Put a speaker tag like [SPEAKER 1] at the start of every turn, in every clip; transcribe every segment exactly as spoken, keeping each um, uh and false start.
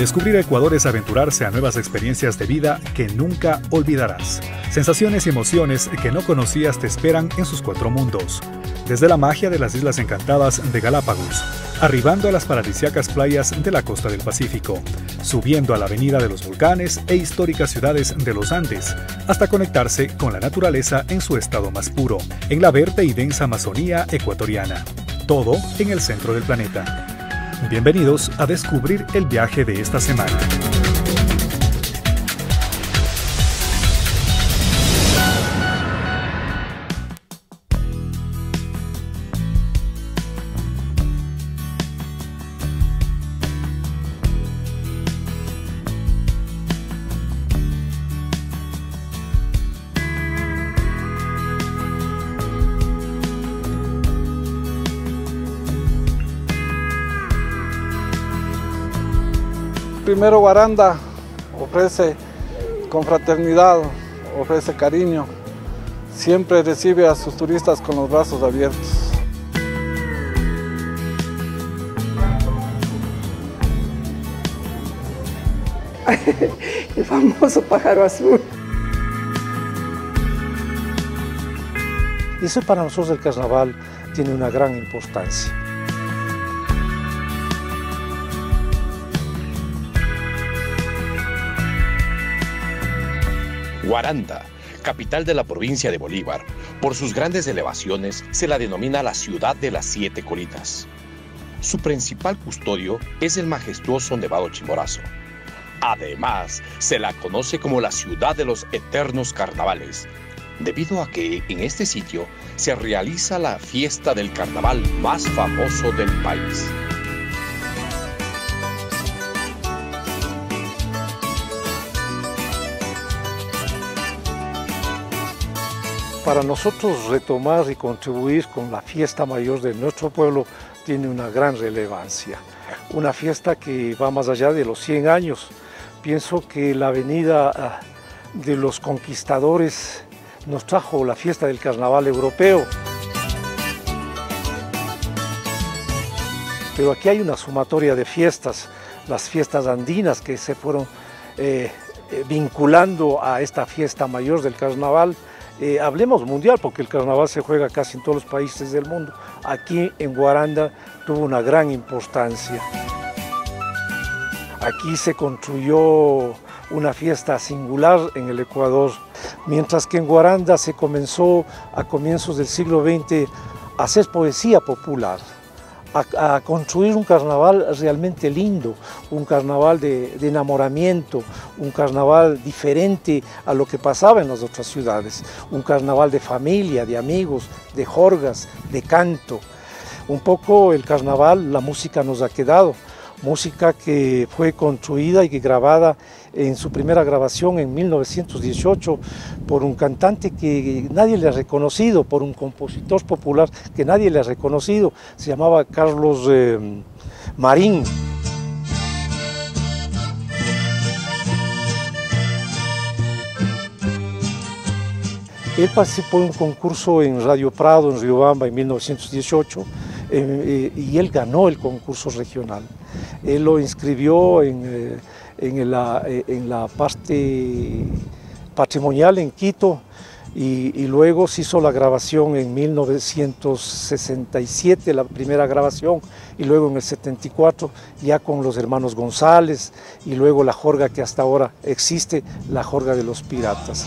[SPEAKER 1] Descubrir Ecuador es aventurarse a nuevas experiencias de vida que nunca olvidarás. Sensaciones y emociones que no conocías te esperan en sus cuatro mundos. Desde la magia de las Islas Encantadas de Galápagos, arribando a las paradisíacas playas de la costa del Pacífico, subiendo a la avenida de los volcanes e históricas ciudades de los Andes, hasta conectarse con la naturaleza en su estado más puro, en la verde y densa Amazonía ecuatoriana. Todo en el centro del planeta. Bienvenidos a descubrir el viaje de esta semana.
[SPEAKER 2] Primero, Guaranda ofrece confraternidad, ofrece cariño, siempre recibe a sus turistas con los brazos abiertos.
[SPEAKER 3] El famoso pájaro azul.
[SPEAKER 4] Eso para nosotros el carnaval tiene una gran importancia.
[SPEAKER 5] Guaranda, capital de la provincia de Bolívar, por sus grandes elevaciones se la denomina la ciudad de las siete colinas. Su principal custodio es el majestuoso Nevado Chimborazo. Además, se la conoce como la ciudad de los eternos carnavales, debido a que en este sitio se realiza la fiesta del carnaval más famoso del país.
[SPEAKER 4] Para nosotros retomar y contribuir con la fiesta mayor de nuestro pueblo tiene una gran relevancia. Una fiesta que va más allá de los cien años. Pienso que la venida de los conquistadores nos trajo la fiesta del carnaval europeo. Pero aquí hay una sumatoria de fiestas, las fiestas andinas que se fueron eh, vinculando a esta fiesta mayor del carnaval. Eh, hablemos mundial, porque el carnaval se juega casi en todos los países del mundo. Aquí en Guaranda tuvo una gran importancia. Aquí se construyó una fiesta singular en el Ecuador, mientras que en Guaranda se comenzó a comienzos del siglo veinte a hacer poesía popular, a, a construir un carnaval realmente lindo, un carnaval de, de enamoramiento, un carnaval diferente a lo que pasaba en las otras ciudades, un carnaval de familia, de amigos, de jorgas, de canto. Un poco el carnaval, la música nos ha quedado, música que fue construida y que grabada en su primera grabación en mil novecientos dieciocho por un cantante que nadie le ha reconocido, por un compositor popular que nadie le ha reconocido, se llamaba Carlos eh, Marín. Él participó en un concurso en Radio Prado, en Riobamba, en mil novecientos dieciocho, eh, y él ganó el concurso regional. Él lo inscribió en, eh, en, la, en la parte patrimonial en Quito y, y luego se hizo la grabación en mil novecientos sesenta y siete, la primera grabación, y luego en el setenta y cuatro ya con los hermanos González y luego la jorga que hasta ahora existe, la jorga de los piratas.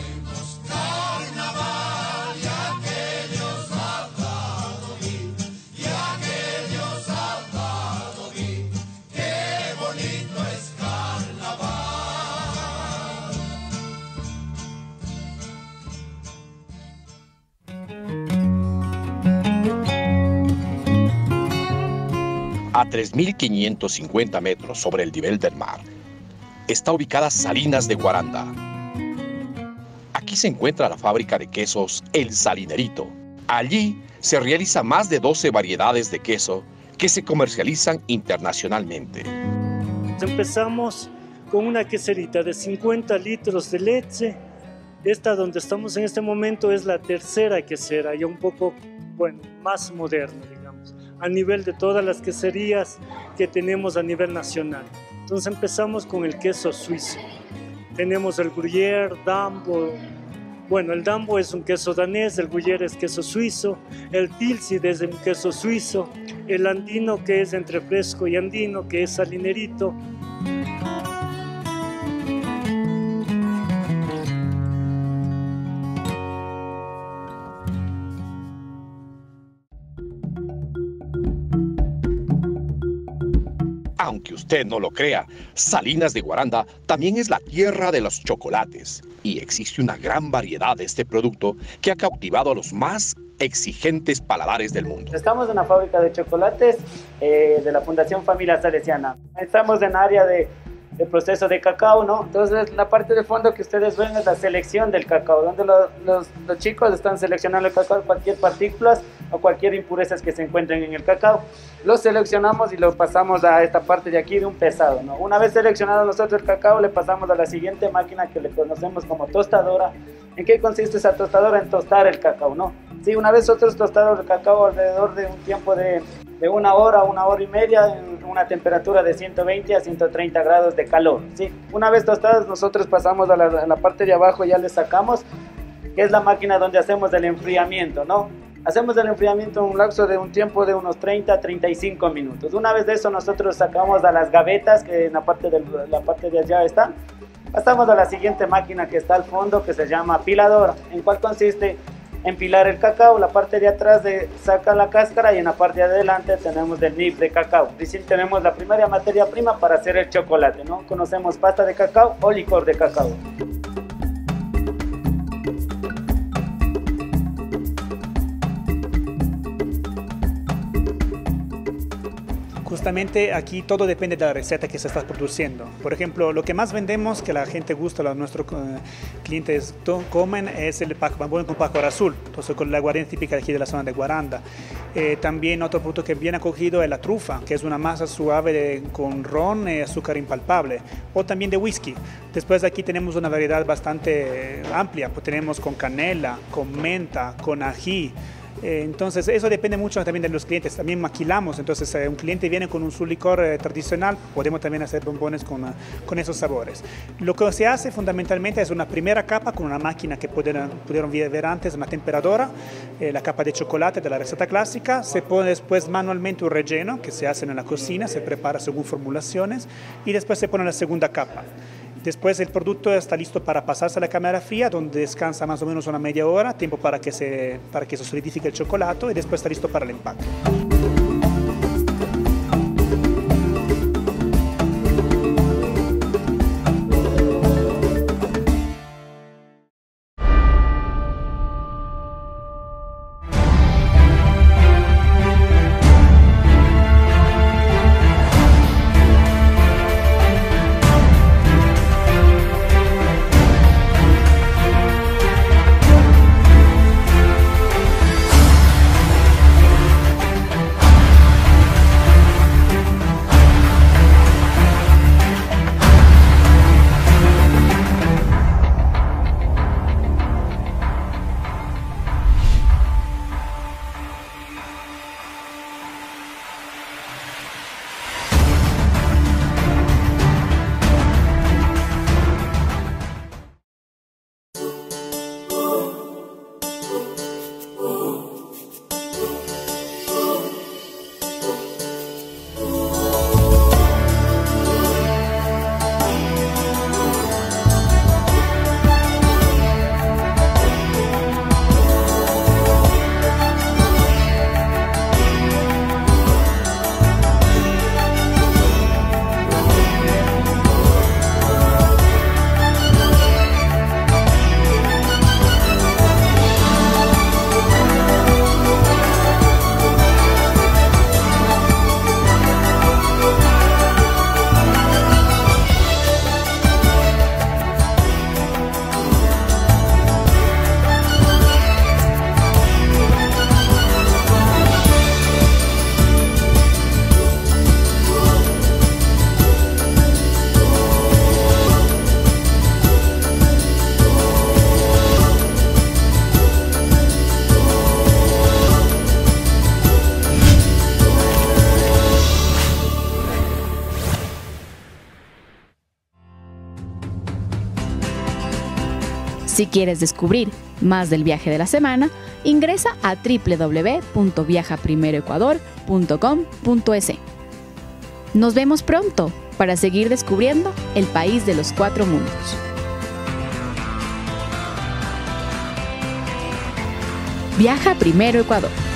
[SPEAKER 5] A tres mil quinientos cincuenta metros sobre el nivel del mar, está ubicada Salinas de Guaranda. Aquí se encuentra la fábrica de quesos El Salinerito. Allí se realizan más de doce variedades de queso que se comercializan internacionalmente.
[SPEAKER 6] Empezamos con una queserita de cincuenta litros de leche. Esta donde estamos en este momento es la tercera quesera, ya un poco, bueno, más moderna, digamos, a nivel de todas las queserías que tenemos a nivel nacional. Entonces empezamos con el queso suizo. Tenemos el Gruyère, Dambo. Bueno, el Dambo es un queso danés, el Gruyère es queso suizo, el Tilsit es un queso suizo, el andino que es entre fresco y andino, que es salinerito.
[SPEAKER 5] Aunque usted no lo crea, Salinas de Guaranda también es la tierra de los chocolates y existe una gran variedad de este producto que ha cautivado a los más exigentes paladares del mundo.
[SPEAKER 7] Estamos en la fábrica de chocolates eh, de la Fundación Familia Salesiana. Estamos en área de, de proceso de cacao, ¿no? Entonces la parte de fondo que ustedes ven es la selección del cacao, donde lo, los, los chicos están seleccionando el cacao, cualquier partículas o cualquier impurezas que se encuentren en el cacao. Lo seleccionamos y lo pasamos a esta parte de aquí de un pesado, ¿no? Una vez seleccionado nosotros el cacao, le pasamos a la siguiente máquina que le conocemos como tostadora. ¿En qué consiste esa tostadora? En tostar el cacao, ¿no? Sí, una vez nosotros tostado el cacao alrededor de un tiempo de, de una hora, una hora y media, en una temperatura de ciento veinte a ciento treinta grados de calor, ¿sí? Una vez tostados, nosotros pasamos a la, a la parte de abajo, ya le sacamos, que es la máquina donde hacemos el enfriamiento, ¿no? Hacemos el enfriamiento en un lapso de un tiempo de unos treinta a treinta y cinco minutos. Una vez de eso, nosotros sacamos a las gavetas, que en la parte de, la parte de allá están. Pasamos a la siguiente máquina que está al fondo, que se llama piladora, en cual consiste en pilar el cacao. La parte de atrás de, saca la cáscara y en la parte de adelante tenemos el nib de cacao. Es decir, tenemos la primera materia prima para hacer el chocolate, ¿no? Conocemos pasta de cacao o licor de cacao.
[SPEAKER 8] Justamente aquí todo depende de la receta que se está produciendo. Por ejemplo, lo que más vendemos, que la gente gusta, los, nuestros uh, clientes comen, es el paco bambú con pacora azul, entonces con la aguardiente típica de aquí de la zona de Guaranda. Eh, también otro producto que bien acogido es la trufa, que es una masa suave de, con ron y azúcar impalpable, o también de whisky. Después de aquí tenemos una variedad bastante amplia, pues tenemos con canela, con menta, con ají. Eh, entonces eso depende mucho también de los clientes. También maquilamos, entonces eh, un cliente viene con un su licor eh, tradicional, podemos también hacer bombones con, uh, con esos sabores. Lo que se hace fundamentalmente es una primera capa con una máquina que pudieron, pudieron ver antes, una temperadora, eh, la capa de chocolate de la receta clásica. Se pone después manualmente un relleno que se hace en la cocina, se prepara según formulaciones y después se pone la segunda capa. Después el producto está listo para pasarse a la cámara fría, donde descansa más o menos una media hora, tiempo para que se, para que se solidifique el chocolate, y después está listo para el empaque.
[SPEAKER 9] Si quieres descubrir más del viaje de la semana, ingresa a doble u doble u doble u punto viaja primero ecuador punto com punto es. Nos vemos pronto para seguir descubriendo el país de los cuatro mundos. Viaja Primero Ecuador.